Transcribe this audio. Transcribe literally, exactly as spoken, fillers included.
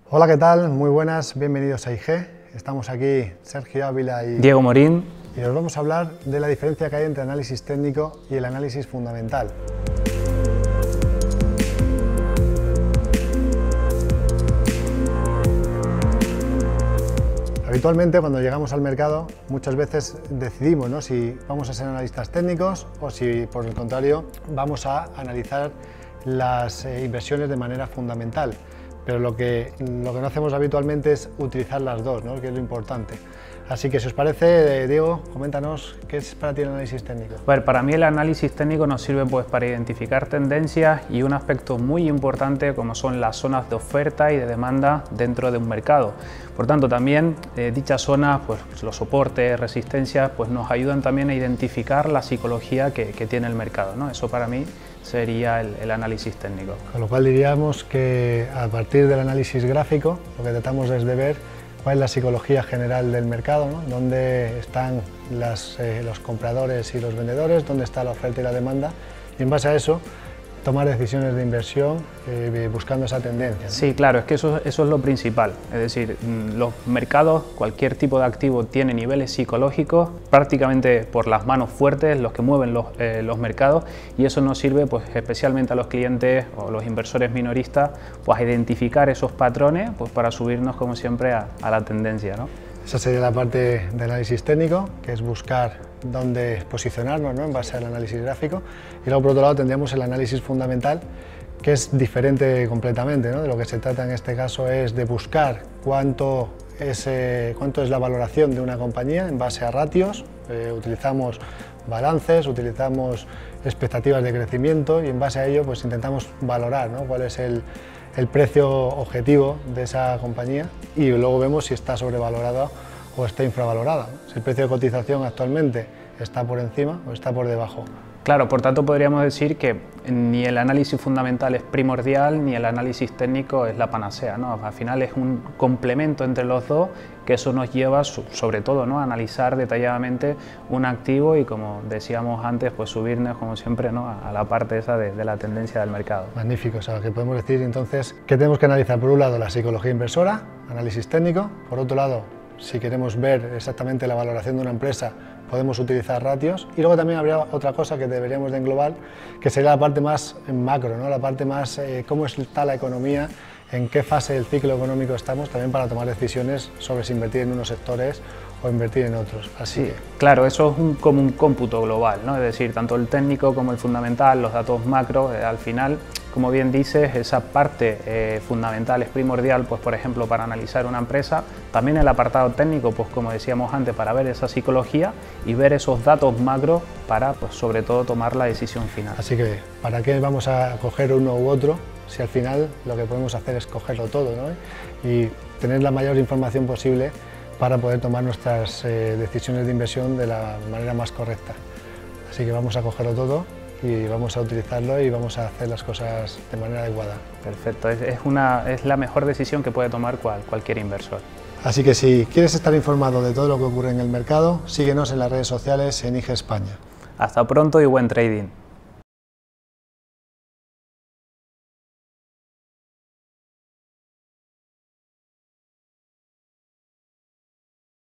Hola, ¿qué tal? Muy buenas, bienvenidos a I G. Estamos aquí Sergio Ávila y Diego Morín. Y os vamos a hablar de la diferencia que hay entre análisis técnico y el análisis fundamental. Habitualmente, cuando llegamos al mercado, muchas veces decidimos, ¿no?, si vamos a ser analistas técnicos o si, por el contrario, vamos a analizar las eh, inversiones de manera fundamental. Pero lo que, lo que no hacemos habitualmente es utilizar las dos, ¿no?, que es lo importante. Así que, si os parece, Diego, coméntanos qué es para ti el análisis técnico. Bueno, para mí el análisis técnico nos sirve pues, para identificar tendencias y un aspecto muy importante como son las zonas de oferta y de demanda dentro de un mercado. Por tanto, también eh, dichas zonas, pues, los soportes, resistencias, pues, nos ayudan también a identificar la psicología que, que tiene el mercado, ¿no? Eso para mí sería el, el análisis técnico. Con lo cual diríamos que a partir del análisis gráfico lo que tratamos es de ver cuál es la psicología general del mercado, ¿no? Dónde están las, eh, los compradores y los vendedores, dónde está la oferta y la demanda, y en base a eso tomar decisiones de inversión eh, buscando esa tendencia, ¿no? Sí, claro, es que eso, eso es lo principal. Es decir, los mercados, cualquier tipo de activo tiene niveles psicológicos prácticamente por las manos fuertes, los que mueven los, eh, los mercados, y eso nos sirve pues, especialmente a los clientes o los inversores minoristas pues, a identificar esos patrones pues, para subirnos como siempre a, a la tendencia, ¿no? Esa sería la parte de análisis técnico, que es buscar dónde posicionarnos, ¿no?, en base al análisis gráfico. Y luego, por otro lado, tendríamos el análisis fundamental, que es diferente completamente, ¿no? De lo que se trata en este caso es de buscar cuánto es, eh, cuánto es la valoración de una compañía en base a ratios. Eh, utilizamos balances, utilizamos expectativas de crecimiento y en base a ello pues, intentamos valorar, ¿no?, cuál es el, el precio objetivo de esa compañía y luego vemos si está sobrevalorada o está infravalorada, ¿no? Si el precio de cotización actualmente está por encima o está por debajo. Claro, por tanto podríamos decir que ni el análisis fundamental es primordial ni el análisis técnico es la panacea, ¿no? Al final es un complemento entre los dos, que eso nos lleva sobre todo, ¿no?, a analizar detalladamente un activo y, como decíamos antes, pues subirnos como siempre, ¿no?, a la parte esa de, de la tendencia del mercado. Magnífico, o sea, que podemos decir entonces que tenemos que analizar por un lado la psicología inversora, análisis técnico, por otro lado, si queremos ver exactamente la valoración de una empresa, podemos utilizar ratios, y luego también habría otra cosa que deberíamos de englobar, que sería la parte más macro, ¿no?, la parte más eh, cómo está la economía, en qué fase del ciclo económico estamos, también para tomar decisiones sobre si invertir en unos sectores o invertir en otros. Así sí, que... claro, eso es un, como un cómputo global, ¿no? Es decir, tanto el técnico como el fundamental, los datos macro, eh, al final, como bien dices, esa parte eh, fundamental es primordial, pues, por ejemplo, para analizar una empresa. También el apartado técnico, pues, como decíamos antes, para ver esa psicología y ver esos datos macro para, pues, sobre todo, tomar la decisión final. Así que, ¿para qué vamos a coger uno u otro si al final lo que podemos hacer es cogerlo todo, ¿no?, y tener la mayor información posible para poder tomar nuestras eh, decisiones de inversión de la manera más correcta? Así que vamos a cogerlo todo y vamos a utilizarlo y vamos a hacer las cosas de manera adecuada. Perfecto, es, es, una, es la mejor decisión que puede tomar cual, cualquier inversor. Así que si quieres estar informado de todo lo que ocurre en el mercado, síguenos en las redes sociales en I G España. Hasta pronto y buen trading.